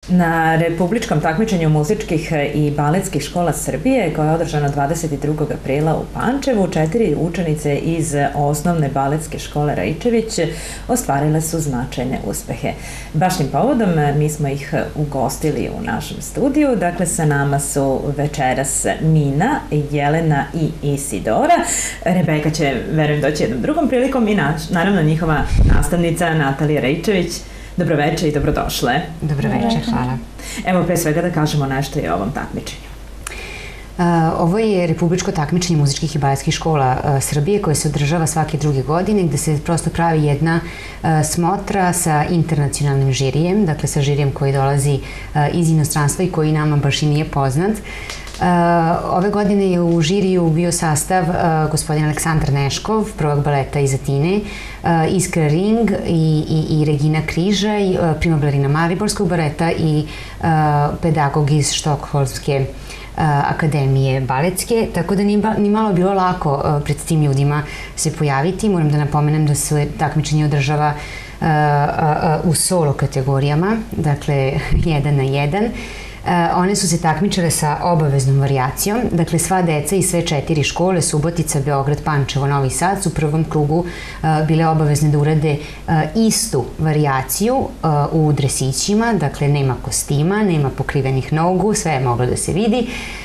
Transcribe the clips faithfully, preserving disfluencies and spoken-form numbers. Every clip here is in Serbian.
Na republičkom takmičenju muzičkih i baletskih škola Srbije, koje je održano dvadeset drugog aprila u Pančevu, četiri učenice iz osnovne baletske škole Raičević ostvarile su značajne uspehe. Baš tim povodom mi smo ih ugostili u našem studiju. Dakle, sa nama su večeras Mina, Jelena i Isidora. Rebeka će, verujem, doći jednom drugom prilikom i naravno njihova nastavnica Natalija Raičević. Dobroveče i dobrodošle. Dobroveče, hvala. Evo, pre svega da kažemo nešto i o ovom takmičenju. Ovo je republičko takmičenje muzičkih i baletskih škola Srbije koje se održava svake druge godine, gde se prosto pravi jedna smotra sa internacionalnim žirijem, dakle sa žirijem koji dolazi iz inostranstva i koji nama baš i nije poznat. Ove godine je u žiriju bio sastav gospodin Aleksandar Neškov, prvog baleta iz Atine, Iskra Ring i Regina Križaj, prima balerina Mariborskog baleta i pedagog iz Štokholmske akademije baletske, tako da ni malo bilo lako pred tim ljudima se pojaviti. Moram da napomenem da se takmičenje održava u solo kategorijama, dakle jedan na jedan. One su se takmičile sa obaveznom varijacijom, dakle sva deca iz sve četiri škole, Subotica, Beograd, Pančevo, Novi Sad, su u prvom krugu bile obavezne da urade istu varijaciju u dresićima, dakle nema kostima, nema pokrivenih nogu, sve je moglo da se vidi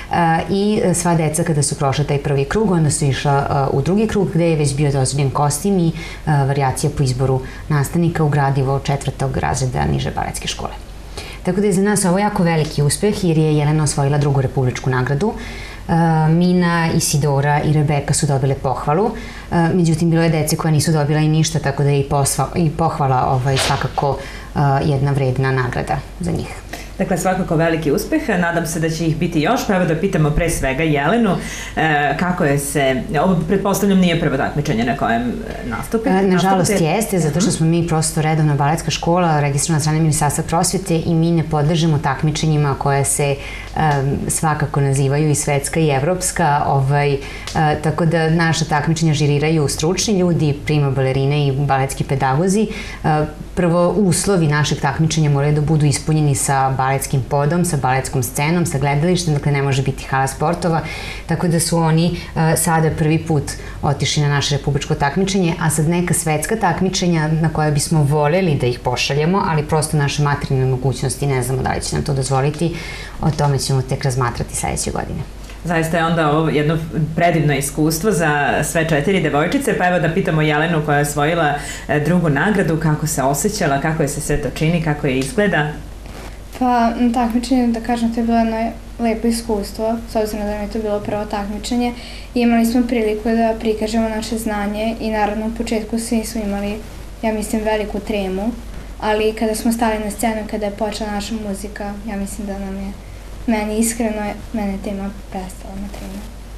i sva deca kada su prošla taj prvi krug, onda su išla u drugi krug gde je već bio dozvoljen kostim i varijacija po izboru nastavnika u gradivo četvrtog razreda niže baletske škole. Tako da je za nas ovo jako veliki uspeh jer je Jelena osvojila drugu republičku nagradu. Mina, Isidora i Rebeka su dobile pohvalu. Međutim, bilo je dece koja nisu dobila i ništa, tako da je i pohvala svakako jedna vredna nagrada za njih. Dakle, svakako veliki uspeh. Nadam se da će ih biti još. Pa evo da pitamo pre svega Jelenu kako je se... Ovo, pretpostavljam, nije prvo takmičenje na kojem nastupi. Nažalost jeste, zato što smo mi prosto redovna baletska škola, registrovana strane Ministarstva prosvete i mi ne podležemo takmičenjima koja se svakako nazivaju i svetska i evropska. Tako da naša takmičenja žiriraju stručni ljudi, prima balerine i baletski pedagozi. Prvo, uslovi našeg takmičenja moraju da budu ispunjeni sa baletskim podom, sa baletskom scenom, sa gledalištem, dakle ne može biti hala sportova, tako da su oni sada prvi put otišli na naše republičko takmičenje, a sad neka svetska takmičenja na koje bismo voljeli da ih pošaljemo, ali prosto naše materijalne mogućnosti ne znamo da li će nam to dozvoliti, o tome ćemo tek razmatrati sledeće godine. Zaista je onda ovo jedno predivno iskustvo za sve četiri devojčice, pa evo da pitamo Jelenu koja je osvojila drugu nagradu, kako se osjećala, kako je se sve to čini, kako je izgleda? Pa, na takmičenju, da kažem, to je bilo jedno lepo iskustvo, s obzirom da mi je to bilo prvo takmičenje. Imali smo priliku da prikažemo naše znanje i naravno u početku svi smo imali, ja mislim, veliku tremu, ali kada smo stali na scenu, kada je počela naša muzika, ja mislim da nam je, meni iskreno, mene tema prestala na tremu.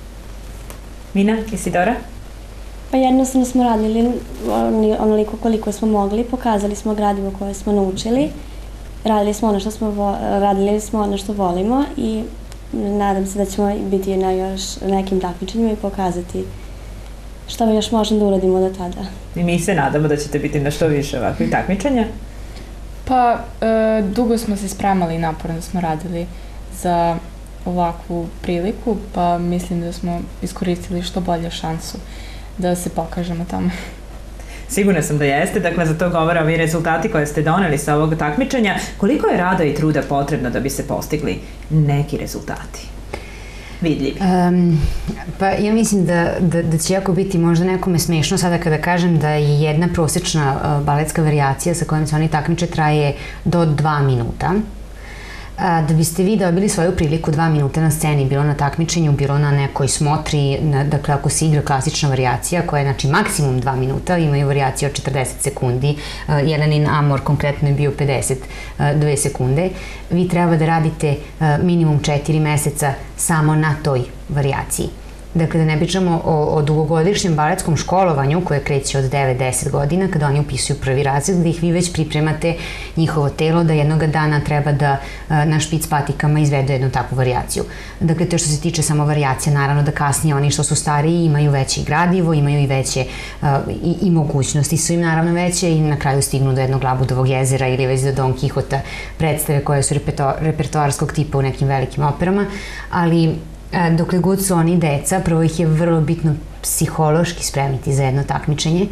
Mina, Isidora? Pa jednostavno smo radili onoliko koliko smo mogli, pokazali smo gradivo koje smo naučili. Radili smo ono što smo, radili smo ono što volimo i nadam se da ćemo biti na još nekim takmičenjima i pokazati što mi još možemo da uradimo do tada. I mi se nadamo da ćete biti na što više ovakvih takmičenja? Pa, dugo smo se spremali i naporno smo radili za ovakvu priliku, pa mislim da smo iskoristili što bolje šansu da se pokažemo tamo. Sigurna sam da jeste, dakle za to govore ovi rezultati koje ste doneli sa ovog takmičenja. Koliko je rada i truda potrebno da bi se postigli neki rezultati vidljivi? Pa ja mislim da će jako biti možda nekome smešno sada kada kažem da je jedna prosečna baletska varijacija sa kojom se oni takmiče traje do dva minuta. Da biste vi dobili svoju priliku dva minuta na sceni, bilo na takmičenju, bilo na nekoj smotri, dakle ako se igra klasična varijacija koja je znači maksimum dva minuta, imaju varijacije od četrdeset sekundi, Jelenin Amor konkretno je bio pedeset dve sekunde, vi treba da radite minimum četiri meseca samo na toj varijaciji. Dakle, da ne pričamo o, o dugogodišnjem baletskom školovanju koje kreće od devet do deset godina kada oni upisuju prvi razred, gde ih vi već pripremate njihovo telo da jednoga dana treba da a, na špic patikama izvedu jednu takvu varijaciju. Dakle, to što se tiče samo varijacija, naravno da kasnije oni što su stariji imaju veće gradivo, imaju i veće a, i, i mogućnosti su im naravno veće i na kraju stignu do jednog Labudovog jezera ili već do Don Kihota, predstave koje su repertoarskog tipa u nekim velikim operama, ali dokle god su oni deca, prvo ih je vrlo bitno psihološki spremiti za jedno takmičenje,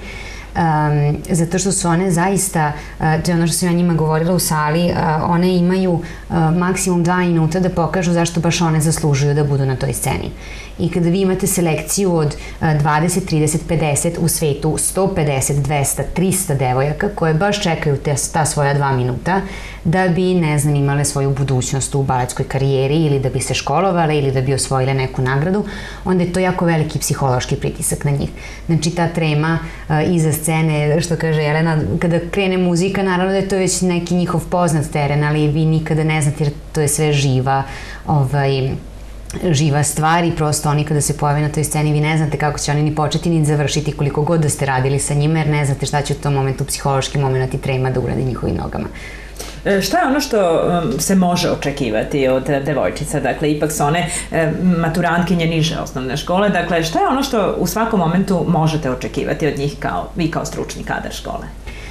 um, zato što su one zaista, uh, to je ono što sam ja njima govorila u sali, uh, one imaju uh, maksimum dva minuta da pokažu zašto baš one zaslužuju da budu na toj sceni. I kada vi imate selekciju od dvadeset, trideset, pedeset u svetu, sto pedeset, dvesta, trista devojaka koje baš čekaju te, ta svoja dva minuta da bi, ne znam, imale svoju budućnost u baletskoj karijeri ili da bi se školovale ili da bi osvojile neku nagradu, onda je to jako veliki psihološki pritisak na njih. Znači, ta trema uh, iza scene, što kaže Jelena, kada krene muzika, naravno da je to već neki njihov poznat teren, ali vi nikada ne znate jer to je sve živa, ovaj, živa stvar i prosto oni kada se pojave na toj sceni vi ne znate kako će oni ni početi ni završiti koliko god da ste radili sa njima jer ne znate šta će u tom momentu psihološki moment i trema da uradi njihovim nogama. Šta je ono što se može očekivati od devojčica? Dakle, ipak su one maturantkinje niže osnovne škole. Dakle, šta je ono što u svakom momentu možete očekivati od njih kao, vi kao stručni kadar škole?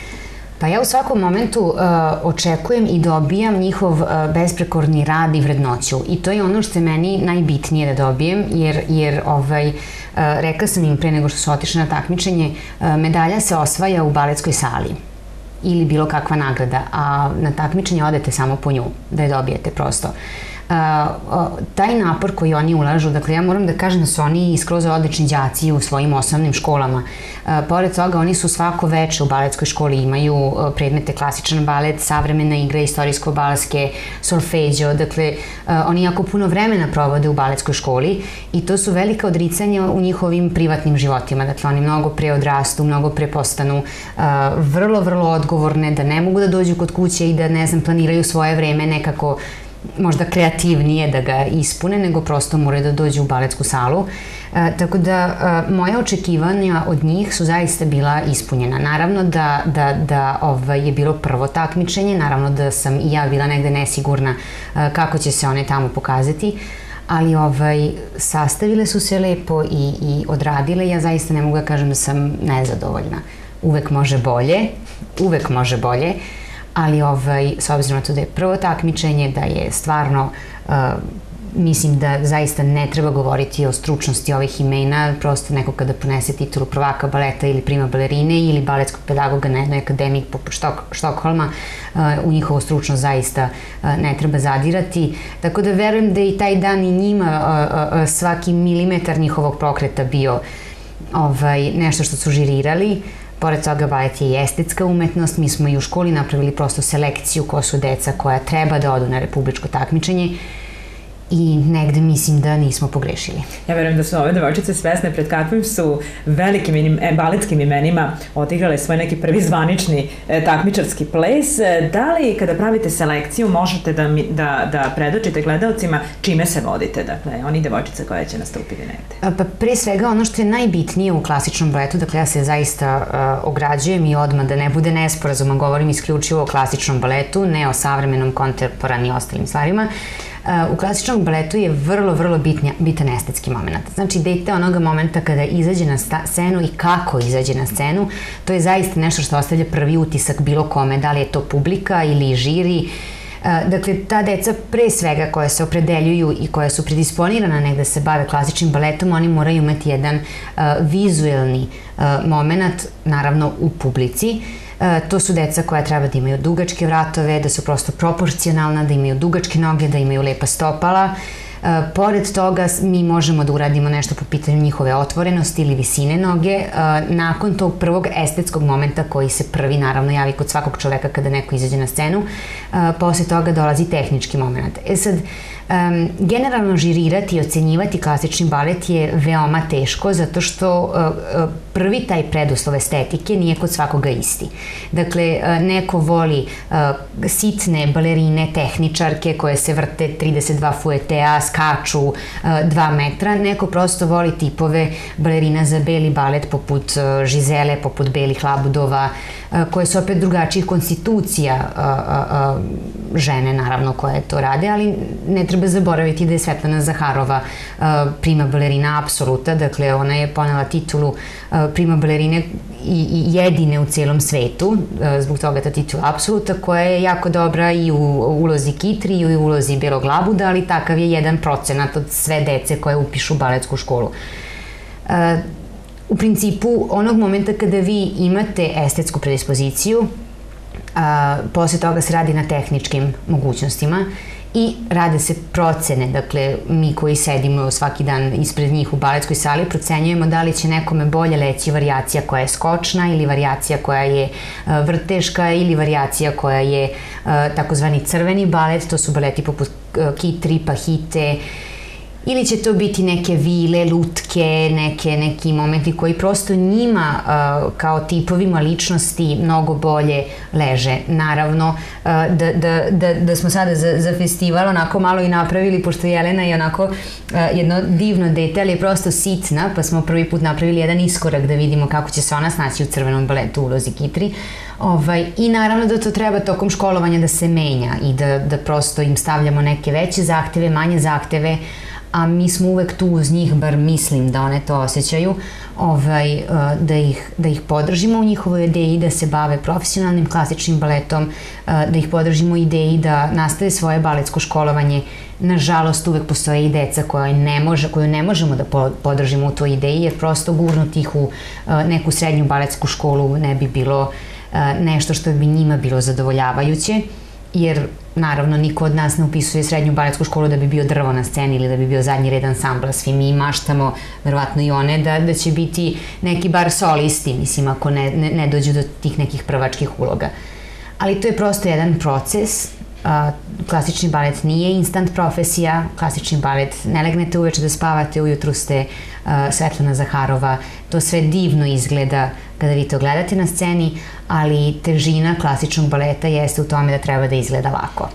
Pa ja u svakom momentu uh, očekujem i dobijam njihov uh, besprekorni rad i vrednoću i to je ono što je meni najbitnije da dobijem jer, jer ovaj, uh, rekla sam im pre nego što su otišli na takmičenje, uh, medalja se osvaja u baletskoj sali ili bilo kakva nagrada, a na takmičenje odete samo po nju, da je dobijete prosto. Uh, uh, taj napor koji oni ulažu, dakle ja moram da kažem da su oni skroz odlični đaci u svojim osnovnim školama. Uh, pored toga oni su svako veče u baletskoj školi imaju uh, predmete klasičan balet, savremena igra, istorijsko-balske, solfeđo, dakle uh, oni jako puno vremena provode u baletskoj školi i to su velika odricanja u njihovim privatnim životima, dakle oni mnogo pre odrastu, mnogo pre postanu uh, vrlo, vrlo odgovorne, da ne mogu da dođu kod kuće i da, ne znam, planiraju svoje vreme nekako možda kreativnije da ga ispune, nego prosto moraju da dođu u baletsku salu. E, tako da e, moje očekivanja od njih su zaista bila ispunjena. Naravno da, da, da ovaj, je bilo prvo takmičenje, naravno da sam i ja bila negde nesigurna e, kako će se one tamo pokazati, ali ovaj, sastavile su se lepo i, i odradile. Ja zaista ne mogu da kažem da sam nezadovoljna. Uvek može bolje, uvek može bolje, ali ovaj, s obzirom na to da je prvo takmičenje, da je stvarno, uh, mislim da zaista ne treba govoriti o stručnosti ovih imena, prosto neko kada ponese titulu prvaka baleta ili prima balerine ili baletskog pedagoga na jednoj akademiji poput Štok, Štokholma, uh, u njihovu stručnost zaista uh, ne treba zadirati. Tako da verujem da je i taj dan i njima uh, uh, svaki milimetar njihovog pokreta bio ovaj, nešto što su žirirali. Pored toga, balet je i estetska umetnost. Mi smo i u školi napravili prosto selekciju ko su deca koja treba da odu na republičko takmičenje i negde mislim da nismo pogrešili. Ja verujem da su ove devojčice svesne pred kakvim su velikim inim, e, baletskim imenima odigrale svoj neki prvi zvanični e, takmičarski ples. Da li kada pravite selekciju možete da, mi, da, da predočite gledalcima čime se vodite? Dakle, oni devojčice koje će nastupiti negde. Pa pre svega ono što je najbitnije u klasičnom baletu, dakle ja se zaista uh, ograđujem i odmah da ne bude nesporazuma, govorim isključivo o klasičnom baletu, ne o savremenom, kontemporanim i ostalim stvarima. U klasičnom baletu je vrlo, vrlo bitnja, bitan estetski moment. Znači, dete onoga momenta kada izađe na scenu i kako izađe na scenu, to je zaista nešto što ostavlja prvi utisak bilo kome, da li je to publika ili žiri. Dakle, ta deca pre svega koja se opredeljuju i koja su predisponirana negde se bave klasičnim baletom, oni moraju imati jedan uh, vizuelni uh, moment, naravno u publici. Uh, to su deca koja treba da imaju dugačke vratove, da su prosto proporcionalna, da imaju dugačke noge, da imaju lepa stopala. Uh, pored toga mi možemo da uradimo nešto po pitanju njihove otvorenosti ili visine noge. Uh, nakon tog prvog estetskog momenta koji se prvi naravno javi kod svakog čoveka kada neko izađe na scenu, uh, posle toga dolazi tehnički moment. E sad, um, generalno žirirati i ocenjivati klasični balet je veoma teško zato što uh, uh, prvi taj preduslov estetike nije kod svakoga isti. Dakle, neko voli sitne balerine, tehničarke koje se vrte trideset dva fuetea, skaču dva metra, neko prosto voli tipove balerina za beli balet poput Žizele, poput belih labudova, koje su opet drugačijih konstitucija žene, naravno, koje to rade, ali ne treba zaboraviti da je Svetlana Zaharova prima balerina apsoluta, dakle ona je ponela titulu prima balerine i jedine u celom svetu, zbog toga ta titula apsoluta, koja je jako dobra i u ulozi Kitri i u ulozi belog labuda, ali takav je jedan procenat od sve dece koje upišu baletsku školu. U principu, onog momenta kada vi imate estetsku predispoziciju, posle toga se radi na tehničkim mogućnostima i rade se procene, dakle, mi koji sedimo svaki dan ispred njih u baletskoj sali, procenjujemo da li će nekome bolje leći varijacija koja je skočna ili varijacija koja je vrteška ili varijacija koja je takozvani crveni balet, to su baleti poput Kitri, Pahite, ili će to biti neke vile, lutke, neke, neki momenti koji prosto njima kao tipovima ličnosti mnogo bolje leže. Naravno, da, da, da, da smo sada za, za festival onako malo i napravili, pošto Jelena je onako jedno divno dete, ali je prosto sitna, pa smo prvi put napravili jedan iskorak da vidimo kako će se ona snaći u crvenom baletu u ulozi Kitri. Ovaj, I naravno da to treba tokom školovanja da se menja i da, da prosto im stavljamo neke veće zahteve, manje zahteve, a mi smo uvek tu uz njih, bar mislim da one to osjećaju, ovaj, da, ih, da ih podržimo u njihovoj ideji da se bave profesionalnim klasičnim baletom, da ih podržimo u ideji da nastave svoje baletsko školovanje. Nažalost, uvek postoje i deca koje ne može, koju ne možemo da podržimo u toj ideji, jer prosto gurnuti ih u neku srednju baletsku školu ne bi bilo nešto što bi njima bilo zadovoljavajuće, jer naravno niko od nas ne upisuje srednju baletsku školu da bi bio drvo na sceni ili da bi bio zadnji red ansambla. Svi mi maštamo, verovatno i one, da, da će biti neki bar solisti, mislim, ako ne, ne, ne dođu do tih nekih prvačkih uloga. Ali to je prosto jedan proces. Klasični balet nije instant profesija, klasični balet ne legnete uveče da spavate, ujutru ste Svetlana Zaharova, to sve divno izgleda kada vi to gledate na sceni, ali težina klasičnog baleta jeste u tome da treba da izgleda lako.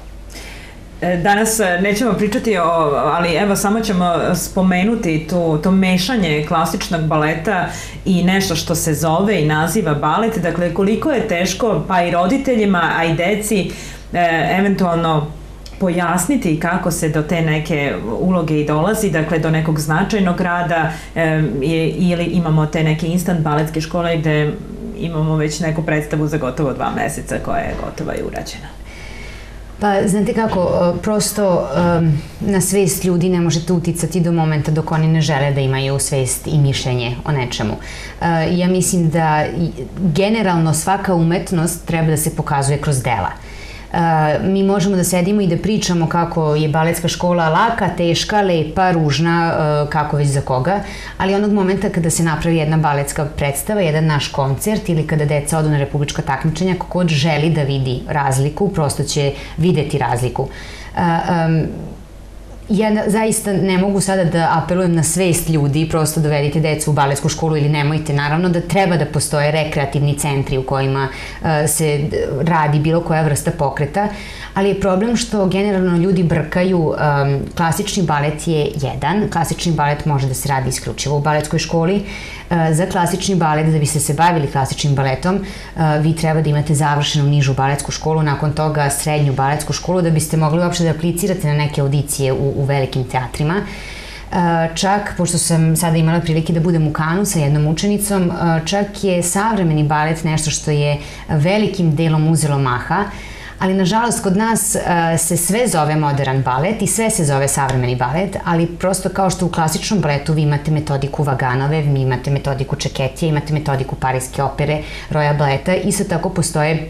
Danas nećemo pričati o, ali evo samo ćemo spomenuti to, to mešanje klasičnog baleta i nešto što se zove i naziva balet, dakle koliko je teško pa i roditeljima, a i deci e, eventualno pojasniti kako se do te neke uloge i dolazi, dakle do nekog značajnog rada e, je, ili imamo te neke instant baletske škole gde imamo već neku predstavu za gotovo dva meseca koja je gotova i urađena. Pa, znate kako, prosto um, na svest ljudi ne možete uticati do momenta dok oni ne žele da imaju svest i mišljenje o nečemu. Uh, ja mislim da generalno svaka umetnost treba da se pokazuje kroz dela. Uh, mi možemo da sedimo i da pričamo kako je baletska škola laka, teška, lepa, ružna, uh, kako već za koga, ali onog momenta kada se napravi jedna baletska predstava, jedan naš koncert ili kada deca odu na republička takmičenja, kogod želi da vidi razliku, prosto će videti razliku. Uh, um, Ja zaista ne mogu sada da apelujem na svest ljudi, prosto dovedite decu u baletsku školu ili nemojte. Naravno da treba da postoje rekreativni centri u kojima uh, se radi bilo koja vrsta pokreta, ali je problem što generalno ljudi brkaju. Um, klasični balet je jedan, klasični balet može da se radi isključivo u baletskoj školi. Uh, za klasični balet, da biste se bavili klasičnim baletom, uh, vi treba da imate završenu nižu baletsku školu, nakon toga srednju baletsku školu, da biste mogli uopšte da aplicirate na neke audicije u u velikim teatrima. Čak, pošto sam sada imala prilike da budem u Kanu sa jednom učenicom, čak je savremeni balet nešto što je velikim delom uzelo maha, ali nažalost kod nas se sve zove modern balet i sve se zove savremeni balet, ali prosto kao što u klasičnom baletu vi imate metodiku Vaganove, vi imate metodiku Čeketije, imate metodiku Pariske opere, Royal baleta, isto tako postoje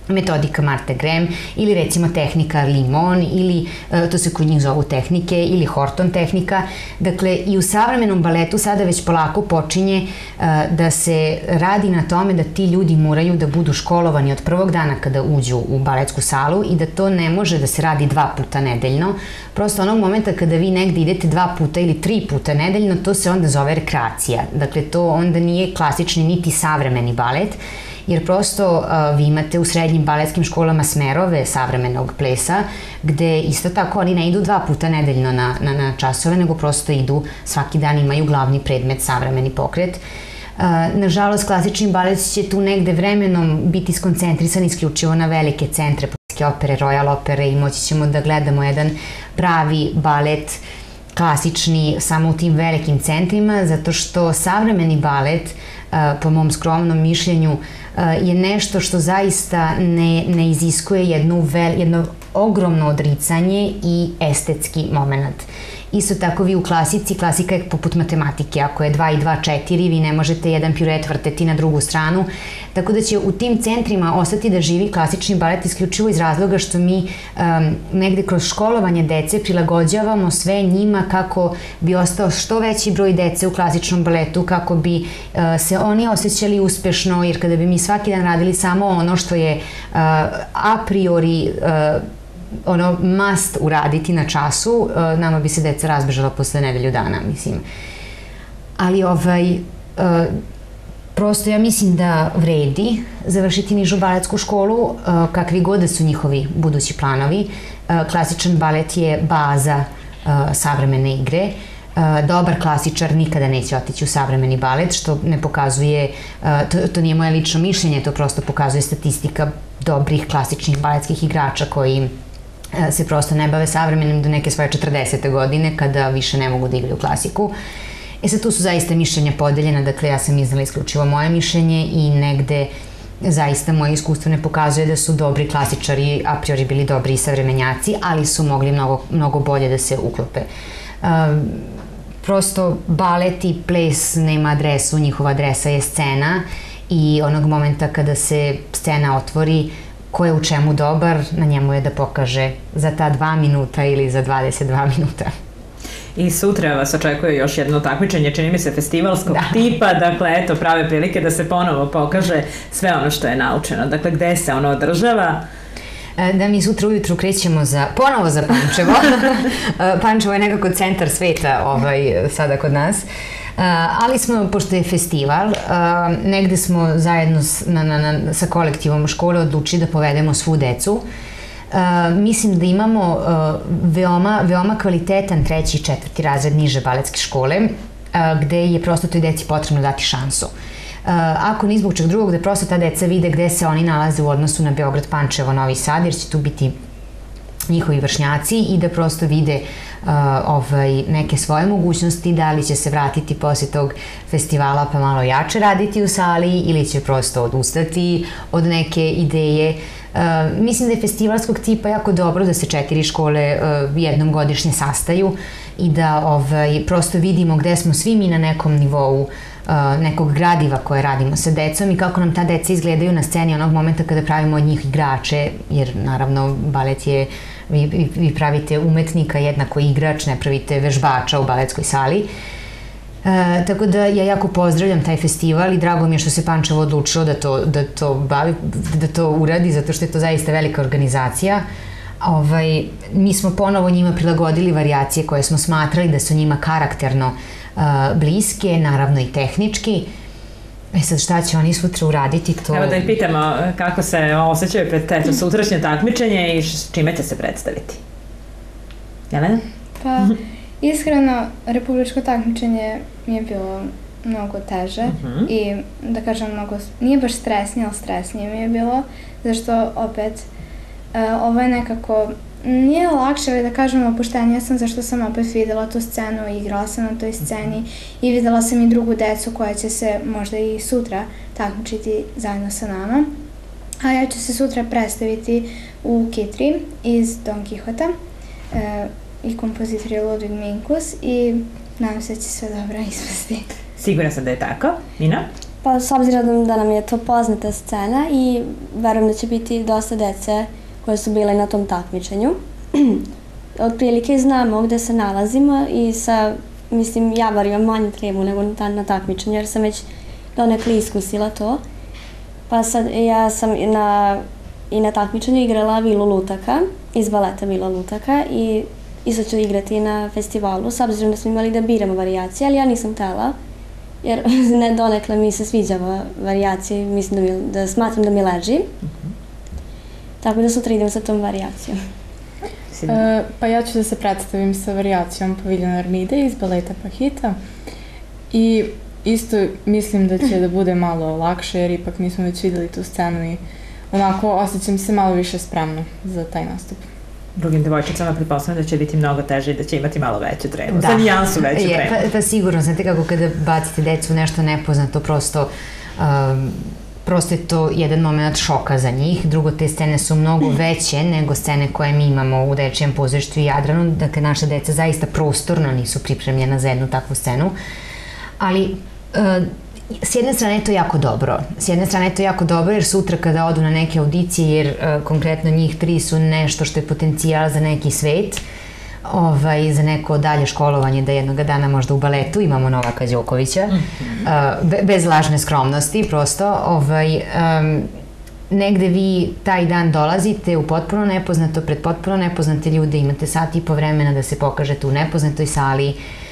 metodika Marte Graham ili recimo tehnika Limon ili to se kod njih zovu tehnike ili Horton tehnika. Dakle, i u savremenom baletu sada već polako počinje da se radi na tome da ti ljudi moraju da budu školovani od prvog dana kada uđu u baletsku salu i da to ne može da se radi dva puta nedeljno. Prosto onog momenta kada vi negde idete dva puta ili tri puta nedeljno, to se onda zove rekreacija. Dakle, to onda nije klasični niti savremeni balet, jer prosto vi imate u srednjim baletskim školama smerove savremenog plesa, gde isto tako oni ne idu dva puta nedeljno na, na, na časove, nego prosto idu, svaki dan imaju glavni predmet savremeni pokret. Nažalost, klasični balet će tu negde vremenom biti skoncentrisan isključivo na velike centre, opere, Royal opere, i moći ćemo da gledamo jedan pravi balet klasični samo u tim velikim centrima, zato što savremeni balet, po mom skromnom mišljenju, je nešto što zaista ne, ne iziskuje jedno, vel, jedno ogromno odricanje i estetski moment. Isto tako vi u klasici, klasika je poput matematike, ako je dva i dva četiri, vi ne možete jedan piruet vrteti na drugu stranu, tako da će u tim centrima ostati da živi klasični balet isključivo iz razloga što mi um, negde kroz školovanje dece prilagođavamo sve njima kako bi ostao što veći broj dece u klasičnom baletu, kako bi uh, se oni osjećali uspešno, jer kada bi mi svaki dan radili samo ono što je uh, a priori uh, ono must uraditi na času, nama bi se deca razbežala posle nedelju dana, mislim. Ali ovaj, prosto ja mislim da vredi završiti nižu baletsku školu, kakvi god da su njihovi budući planovi. Klasičan balet je baza savremene igre. Dobar klasičar nikada neće otići u savremeni balet, što ne pokazuje, to, to nije moje lično mišljenje, to prosto pokazuje statistika dobrih klasičnih baletskih igrača koji se prosto ne bave savremenim do neke svoje četrdesete godine, kada više ne mogu da igraju klasiku. E sad, tu su zaista mišljenja podeljena, dakle ja sam iznala isključivo moje mišljenje i negde zaista moje iskustvo ne pokazuje da su dobri klasičari a priori bili dobri i savremenjaci, ali su mogli mnogo, mnogo bolje da se uklope. Um, prosto balet i ples nema adresu, njihova adresa je scena i onog momenta kada se scena otvori, ko je u čemu dobar, na njemu je da pokaže za ta dva minuta ili za dvadeset dva minuta. I sutra vas očekuje još jedno takmičenje, čini mi se festivalskog da. tipa, dakle, eto, prave prilike da se ponovo pokaže sve ono što je naučeno. Dakle, gde se ono održava? Da, mi sutra ujutru krećemo za, ponovo za Pančevo. Pančevo je nekako centar sveta ovaj, sada kod nas. Uh, ali smo, pošto je festival, uh, negde smo zajedno s, na, na, na, sa kolektivom škole odlučili da povedemo svu decu. Uh, mislim da imamo uh, veoma, veoma kvalitetan treći i četvrti razred niže baletske škole, uh, gde je prosto toj deci potrebno dati šansu. Uh, ako ni zbog čeg drugog, da prosto ta deca vide gde se oni nalaze u odnosu na Beograd, Pančevo, Novi Sad, jer će tu biti njihovi vršnjaci i da prosto vide uh, ovaj, neke svoje mogućnosti, da li će se vratiti posle tog festivala pa malo jače raditi u sali ili će prosto odustati od neke ideje. Uh, mislim da je festivalskog tipa jako dobro da se četiri škole uh, jednom godišnje sastaju i da ovaj, prosto vidimo gde smo svi mi na nekom nivou uh, nekog gradiva koje radimo sa decom i kako nam ta deca izgledaju na sceni onog momenta kada pravimo od njih igrače, jer naravno balet je, vi, vi, vi pravite umetnika jednako igrač, ne pravite vežbača u baletskoj sali. E, tako da ja jako pozdravljam taj festival i drago mi je što se Pančevo odlučilo da to, da to, bavi, da to uradi, zato što je to zaista velika organizacija. Ovaj, mi smo ponovo njima prilagodili varijacije koje smo smatrali da su njima karakterno uh, bliske, naravno i tehnički. E sad, šta će oni sutra uraditi, to... Evo da ih pitamo kako se osjećaju pred teto sutrašnje takmičenje i s čime će se predstaviti. Jelena? Pa, iskreno, republičko takmičenje mi je bilo mnogo teže uh-huh. i da kažem mnogo, nije baš stresnije, ali stresnije mi je bilo, zašto opet uh, ovo je nekako, nije lakše, ali da kažem opuštenija sam zašto sam opet videla tu scenu i igrala sam na toj sceni i videla sam i drugu decu koja će se možda i sutra takmičiti zajedno sa nama. A ja ću se sutra predstaviti u Kitri iz Don Quixota uh, i kompozitor je Ludwig Minkus i nadam se da će sve dobro ispasti. Sigurna sam da je tako. Nina? Pa s obzirom da nam je to poznata scena i verujem da će biti dosta dece koje su bile na tom takmičenju. Otprilike znamo gde se nalazimo i sa, mislim, ja bar imam manju tremu nego na, na takmičenju jer sam već donekle iskusila to. Pa sad ja sam na, i na takmičenju igrala Vilu Lutaka, iz baleta Vila Lutaka i isto ću igrati na festivalu, s obzirom da smo imali da biramo varijacije, ali ja nisam htela, jer ne donekle mi se sviđa varijacije, mislim da, mi, da smatram da mi leži. Mm-hmm. Tako da sutra idem sa tom varijacijom. E, pa ja ću da se predstavim sa varijacijom Paviljon Armide iz baleta Pahita i isto mislim da će da bude malo lakše jer ipak mi smo već videli tu scenu i onako osjećam se malo više spremno za taj nastup. Drugim devojčicama pretpostavljam da će biti mnogo teže i da će imati malo veću tremu, za nijansu veću tremu. Pa, pa sigurno, znate kako kada bacite decu u nešto nepoznato, prosto um, prosto je to jedan moment šoka za njih. Drugo, te scene su mnogo veće nego scene koje mi imamo u Dečijem pozorištu i Jadranu. Dakle, naša deca zaista prostorno nisu pripremljena za jednu takvu scenu. Ali, s jedne strane je to jako dobro. S jedne strane je to jako dobro jer sutra kada odu na neke audicije, jer konkretno njih tri su nešto što je potencijal za neki svet, ovaj, za neko dalje školovanje, da jednoga dana možda u baletu imamo Novaka Đokovića, mm-hmm. uh, be, bez lažne skromnosti, prosto. Ovaj, um, negde vi taj dan dolazite u potpuno nepoznato, pred potpuno nepoznate ljude, imate sat i po vremena da se pokažete u nepoznatoj sali,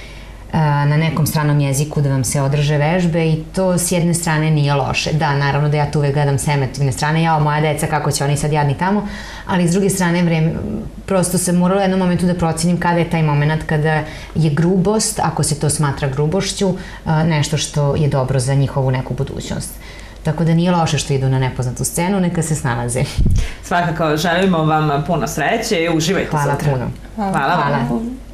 na nekom stranom jeziku da vam se održe vežbe i to s jedne strane nije loše. Da, naravno da ja tu uvek gledam s emotivne strane, jao, moja deca, kako će oni sad jadni tamo, ali s druge strane vreme, prosto sam morala u jednom momentu da procenim kada je taj moment kada je grubost, ako se to smatra grubošću, nešto što je dobro za njihovu neku budućnost. Tako da nije loše što idu na nepoznatu scenu, neka se snalaze. Svakako, želimo vam puno sreće i uživajte Hvala sutra. puno. Hvala. Hvala. Hvala.